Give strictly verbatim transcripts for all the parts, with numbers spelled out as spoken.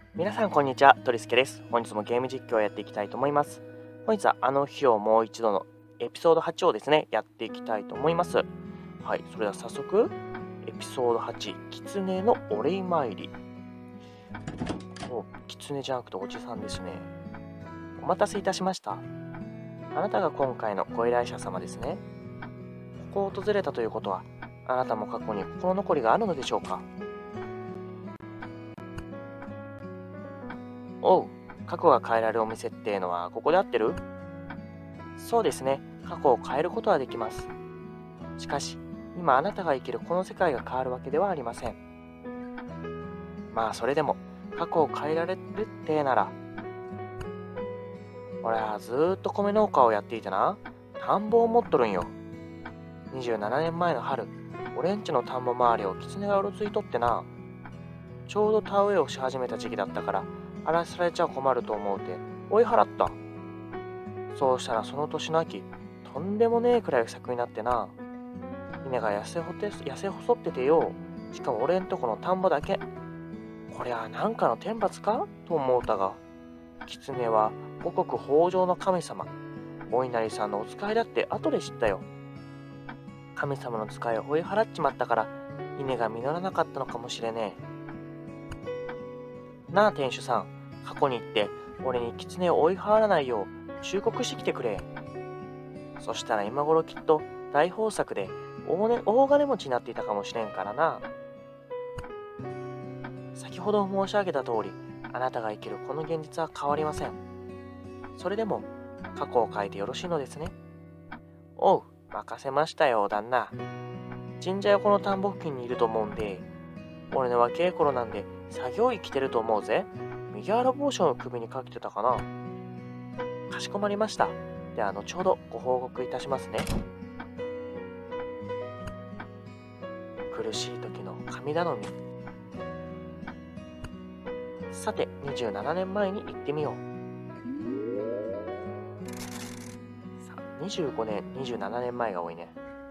皆さんこんにちは、トリスケです。本日もゲーム実況をやっていきたいと思います。本日はあの日をもう一度のエピソードはちをですね、やっていきたいと思います。はい、それでは早速、エピソードはち、狐のお礼参り。お、狐じゃなくておじさんですね。お待たせいたしました。あなたが今回のご依頼者様ですね。ここを訪れたということは、あなたも過去に心残りがあるのでしょうか。おう、過去が変えられるお店っていうのはここで合ってる？そうですね、過去を変えることはできます。しかし、今あなたが生きるこの世界が変わるわけではありません。まあそれでも、過去を変えられるってなら、俺はずーっと米農家をやっていてな、田んぼを持っとるんよ。にじゅうななねんまえの春、俺んちの田んぼ周りを狐がうろついとってな、ちょうど田植えをし始めた時期だったから、荒らされちゃ困ると思うて追い払った。そうしたらその年の秋、とんでもねえくらい不作になってな。稲が痩せほて痩せ細っててよ。しかも俺んとこの田んぼだけ。こりゃなんかの天罰かと思うたが、狐は五穀豊穣の神様、お稲荷さんのお使いだって後で知ったよ。神様の使いを追い払っちまったから、稲が実らなかったのかもしれねえ。なあ店主さん、過去に行って俺に狐を追い払わないよう忠告してきてくれ。そしたら今頃きっと大豊作で 大,、ね、大金持ちになっていたかもしれんからな。先ほど申し上げた通り、あなたが生きるこの現実は変わりません。それでも過去を変えてよろしいのですね。おう、任せましたよ旦那。神社横の田んぼ付近にいると思うんで、俺の若い頃なんで作業着着てると思うぜ。麦わら帽子を首にかけてたかな。かしこまりました。では後ほどご報告いたしますね。苦しい時の神頼み。さて、にじゅうななねんまえに行ってみよう。さあ、にじゅうごねん、にじゅうななねんまえが多いね。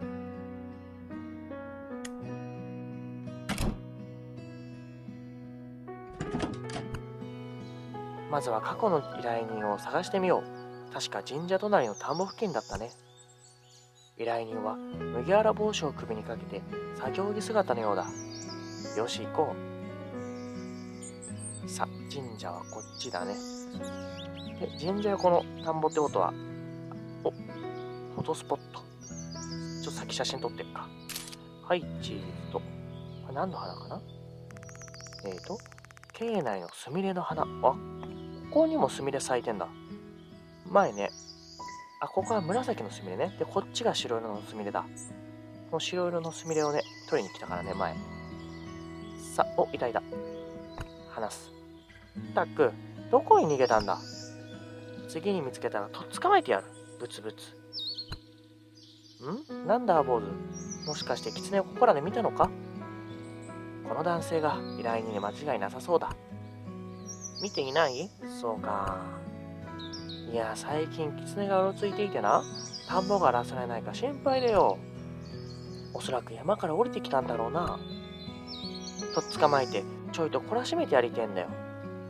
まずは過去の依頼人を探してみよう。確か神社隣の田んぼ付近だったね。依頼人は麦わら帽子を首にかけて作業着姿のようだ。よし行こう。さ、神社はこっちだね。で、神社横の田んぼってことは、お、フォトスポット。ちょっと先写真撮ってっか。はい、チーズと。これ何の花かな？えーと、境内のスミレの花。あ、ここにもスミレ咲いてんだ。前ね。あ、ここは紫のスミレね。で、こっちが白色のスミレだ。この白色のスミレをね、取りに来たからね、前。さ、お、いたいた。話す。ったく、どこに逃げたんだ。次に見つけたらとっ捕まえてやる。ブツブツ。ん？なんだ、坊主。もしかして狐をここらで見たのか？この男性が依頼人に間違いなさそうだ。見ていない？そうか。いや、最近狐がうろついていてな、田んぼが荒らされないか心配でよ。おそらく山から降りてきたんだろうな。とっ捕まえてちょいと懲らしめてやりてんだよ。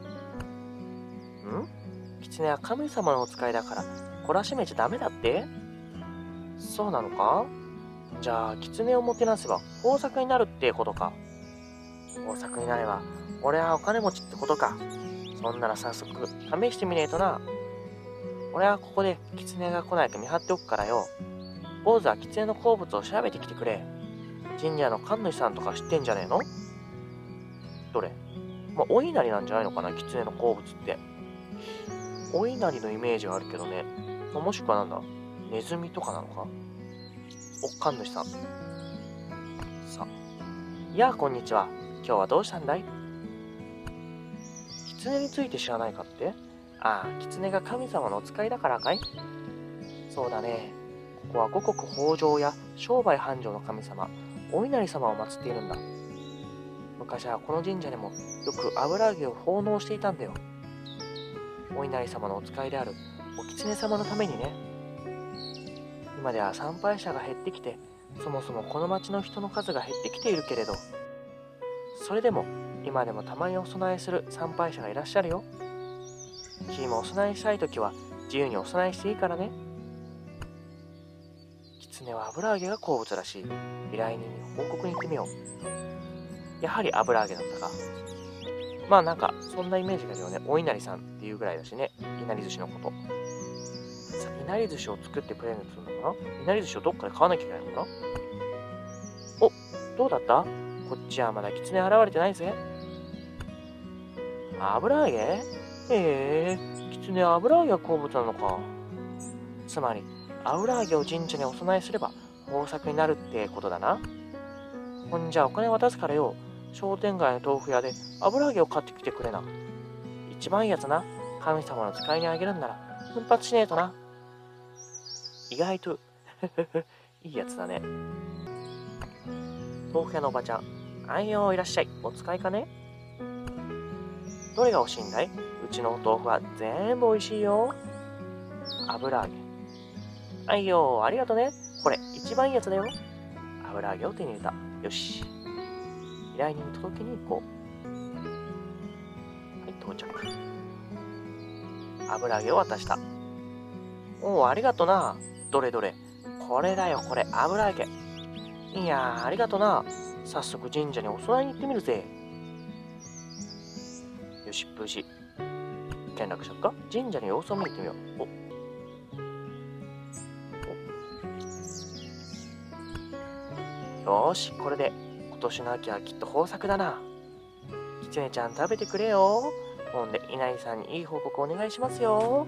ん？狐は神様のお使いだから懲らしめちゃダメだって？そうなのか？じゃあ狐をもてなせば豊作になるってことか。豊作になれば俺はお金持ちってことか。そんなら早速試してみねえとな。俺はここで狐が来ないか見張っておくからよ。坊主は狐の好物を調べてきてくれ。神社の神主さんとか知ってんじゃねえの？どれ？まあ、お稲荷なんじゃないのかな、狐の好物って。お稲荷のイメージはあるけどね。まあ、もしくはなんだ、ネズミとかなのか？お、神主さん。さ、いやあ、こんにちは。今日はどうしたんだい？狐について知らないかって？ああ、狐が神様のお使いだからかい？そうだね。ここは五穀豊穣や商売繁盛の神様、お稲荷様を祀っているんだ。昔はこの神社でもよく油揚げを奉納していたんだよ。お稲荷様のお使いであるお狐様のためにね。今では参拝者が減ってきて、そもそもこの町の人の数が減ってきているけれど、それでも今でもたまにお供えする参拝者がいらっしゃるよ。君もお供えしたいときは自由にお供えしていいからね。狐は油揚げが好物らしい。依頼人に報告に行ってみよう。やはり油揚げだったか。まあなんか、そんなイメージがあるよね。お稲荷さんっていうぐらいだしね。いなり寿司のこと。さいなり寿司を作ってくれるのかないなり寿司をどっかで買わなきゃいけないのかな。お、どうだった？こっちはまだ狐現れてないぜ。油揚げ？へえ、狐は油揚げが好物なのか。つまり、油揚げを神社にお供えすれば豊作になるってことだな。ほんじゃお金渡すからよ。商店街の豆腐屋で油揚げを買ってきてくれな。一番いいやつな。神様の使いにあげるんなら奮発しねえとな。意外といいやつだね。豆腐屋のおばちゃん。あいよ、いらっしゃい。お使いかね？どれが欲しいんだい？うちのお豆腐は全部美味しいよ。油揚げ。あいよ、ありがとね。これ、一番いいやつだよ。油揚げを手に入れた。よし。依頼人に届けに行こう。はい、到着。油揚げを渡した。おお、ありがとな。どれどれ。これだよ、これ、油揚げ。いやー、ありがとな。早速神社にお供えに行ってみるぜ。よし、無事。見学しよっか。神社の様子を見に行ってみよう。およーし、これで今年の秋はきっと豊作だな。キツネちゃん食べてくれよ。ほんで、稲荷さんにいい報告お願いしますよ。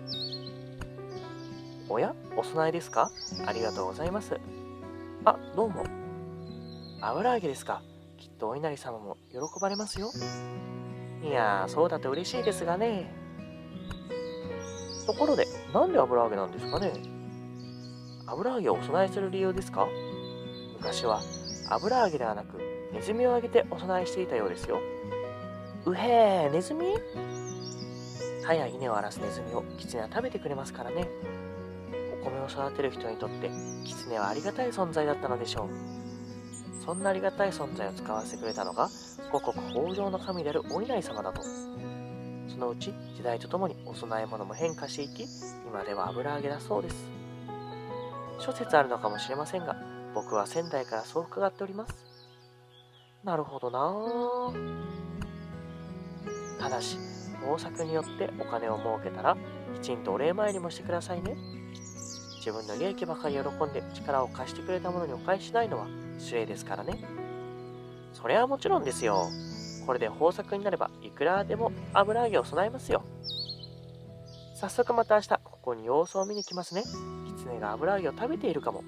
おや、お供えですか？ありがとうございます。あ、どうも。油揚げですか？きっとお稲荷様も喜ばれますよ。いやー、そうだと嬉しいですがね。ところで、なんで油揚げなんですかね？油揚げをお供えする理由ですか？昔は油揚げではなくネズミをあげてお供えしていたようですよ。うへー、ネズミ？歯や稲を荒らすネズミをキツネは食べてくれますからね。お米を育てる人にとってキツネはありがたい存在だったのでしょう。そんなありがたい存在を使わせてくれたのが五穀豊穣の神であるお稲荷様だと。そのうち時代とともにお供え物も変化していき、今では油揚げだそうです。諸説あるのかもしれませんが、僕は仙台からそう伺っております。なるほどなぁ。ただし、豊作によってお金を儲けたら、きちんとお礼参りもしてくださいね。自分の利益ばかり喜んで力を貸してくれたものにお返ししないのは失礼ですからね。それはもちろんですよ。これで豊作になれば、いくらでも油揚げを備えますよ。早速また明日、ここに様子を見に来ますね。狐が油揚げを食べているかも。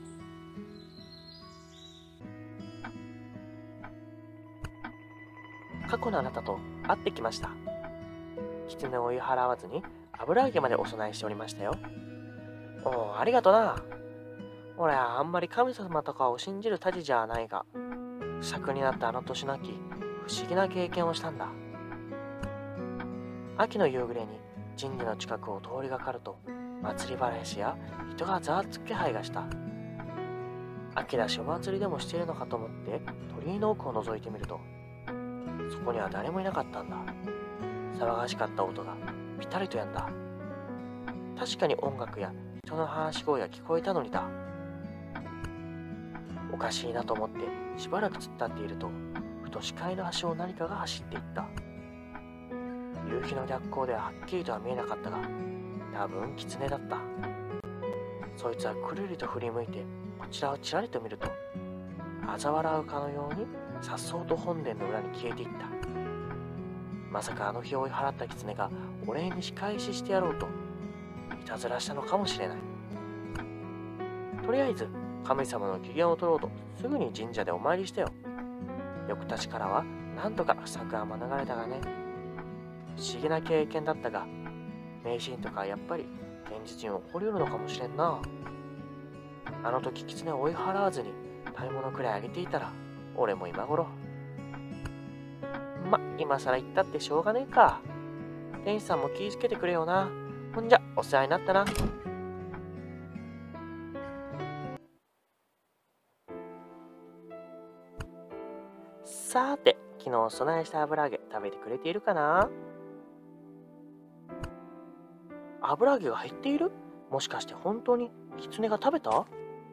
過去のあなたと会ってきました。狐を追い払わずに油揚げまでお供えしておりましたよ。おお、ありがとな。俺はあんまり神様とかを信じるたちじゃないが、不作になったあの年の秋、不思議な経験をしたんだ。秋の夕暮れに神社の近くを通りがかると、祭り林や人がざわつく気配がした。秋だしお祭りでもしているのかと思って鳥居の奥を覗いてみると、そこには誰もいなかったんだ。騒がしかった音がぴたりと止んだ。確かに音楽や人の話し声が聞こえたのにだ。おかしいなと思ってしばらく突っ立っていると、ふと視界の端を何かが走っていった。夕日の逆光でははっきりとは見えなかったが、多分狐だった。そいつはくるりと振り向いてこちらをちらりと見ると、嘲笑うかのようにさっそうと本殿の裏に消えていった。まさかあの日追い払った狐がお礼に仕返ししてやろうといたずらしたのかもしれない。とりあえず神様の機嫌を取ろうとすぐに神社でお参りしたよ。翌年からはなんとか不作は免れたがね。不思議な経験だったが、迷信とかやっぱり現実に起こりうるのかもしれんな。あの時狐を追い払わずに食べ物くらいあげていたら、俺も今頃。ま、今更言ったってしょうがねえか。天使さんも気ぃつけてくれよな。ほんじゃ、お世話になったな。さーて、昨昨日お供えした油揚げ食べてくれているかな？油揚げが減っている？もしかして本当に狐が食べた？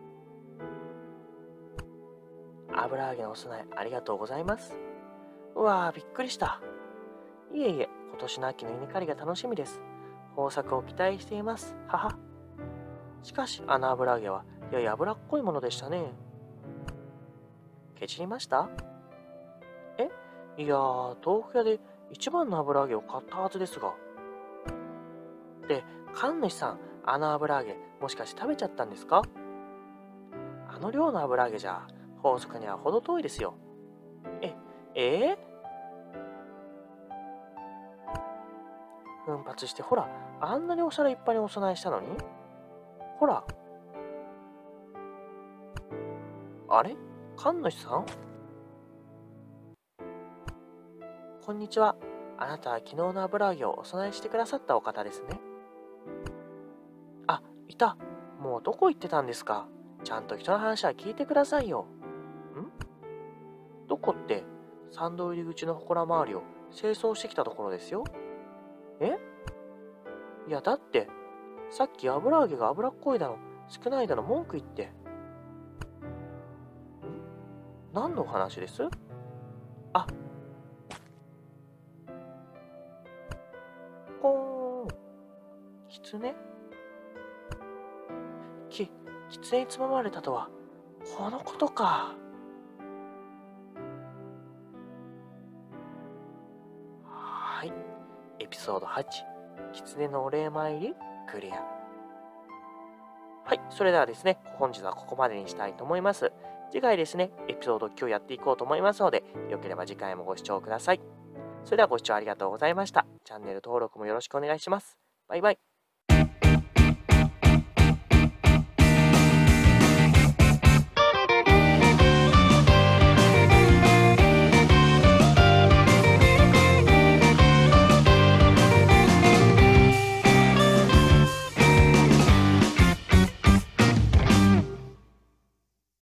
油揚げのお供えありがとうございます。うわー、びっくりした。いえいえ、今年の秋の稲刈りが楽しみです。豊作を期待しています。はは。しかし、あの油揚げはやや脂っこいものでしたね。ケチりました？えいやー、豆腐屋で一番の油揚げを買ったはずですが。で、神主さん、あの油揚げ、もしかして食べちゃったんですか？あの量の油揚げじゃ、豊作には程遠いですよ。え、えー、奮発して、ほら、あんなにお皿いっぱいにお供えしたのに。ほら、あれ神主さん、こんにちは。あなたは昨日の油揚げをお供えしてくださったお方ですね。あ、いた。もうどこ行ってたんですか？ちゃんと人の話は聞いてくださいよ。んどこって、参道入り口の祠周りを清掃してきたところですよ。えいや、だって、さっき油揚げが脂っこいだの、少ないだの文句言って。ん何のお話です？あ、こーん。狐き、狐につままれたとは、このことか。はい。エピソードはち、狐のお礼参り、クリア。はい。それではですね、本日はここまでにしたいと思います。次回ですね、エピソードきゅうやっていこうと思いますので、よければ次回もご視聴ください。それではご視聴ありがとうございました。チャンネル登録もよろしくお願いします。バイバイ。